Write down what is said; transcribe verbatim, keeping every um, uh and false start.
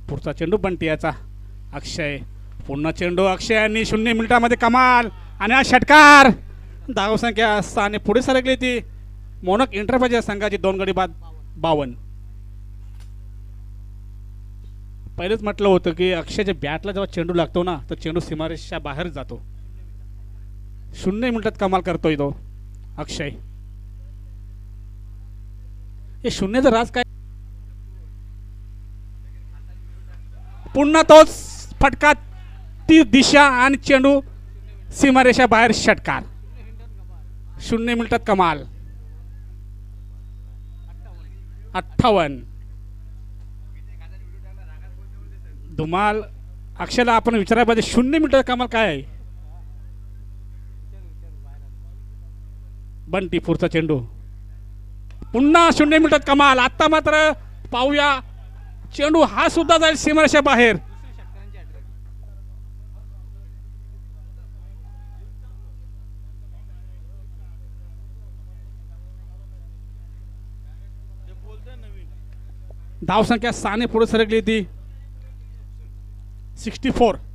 पुढचा चेंडू बंटी याचा. अक्षय पुन्हा चेंडू अक्षय यांनी शून्य मिनिटामध्ये कमाल आणि हा षटकार. धावसंख्या सहा आणि पुढे सरकली ती मोनक इंटरफेस या संघाची दोन गडी बाद बावन्न. पहिलेच म्हटलं होतं की अक्षयच्या बॅटला जेव्हा चेंडू लागतो ना तर चेंडू सीमारेषेच्या बाहेर जातो. शून्य मिनिटात कमाल करतोय तो अक्षय. हे शून्याचं राज काय. पुन्हा तोच फटका ती दिशा आणि चेंडू सीमारेषा बाहेर षटकार. शून्य मिनिटात कमाल. अठ्ठावन्न. धुमाल अक्षयला आपण विचारायला पाहिजे शून्य मिनिटात कमाल काय आहे. बंटी पुढचा चेंडू पुन्हा शून्य मिनिटात कमाल. आता मात्र पाहूया चेंडू हा सुद्धा जाईल सीमारेषा बाहेर. धावसंख्या सहाने पुढे सरकली ती सिक्स्टी फोर.